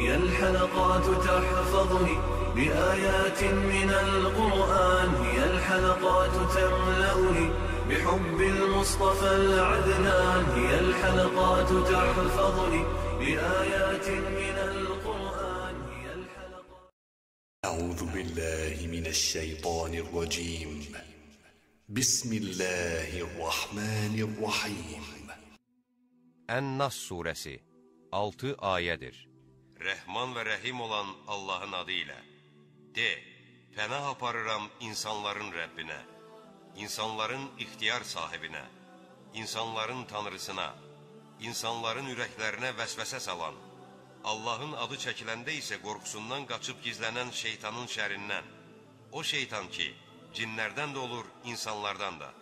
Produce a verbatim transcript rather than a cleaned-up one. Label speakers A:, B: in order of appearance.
A: هي الحلقات تحفظني بآيات من القرآن، هي الحلقات تملأني بحب المصطفى العدنان، هي الحلقات تحفظني بآيات من القرآن، هي الحلقات.
B: أعوذ بالله من الشيطان الرجيم. بسم الله الرحمن الرحيم.
C: Ən-Nas surəsi altı ayədir. Rəhman və rəhim olan Allahın adı ilə. De, pənah aparıram insanların Rəbbinə, insanların ixtiyar sahibinə, insanların tanrısına, insanların ürəklərinə vəsvəsə salan, Allahın adı çəkiləndə isə qorxusundan qaçıb gizlənən şeytanın şərindən. O şeytan ki, cinlərdən də olur, insanlardan da.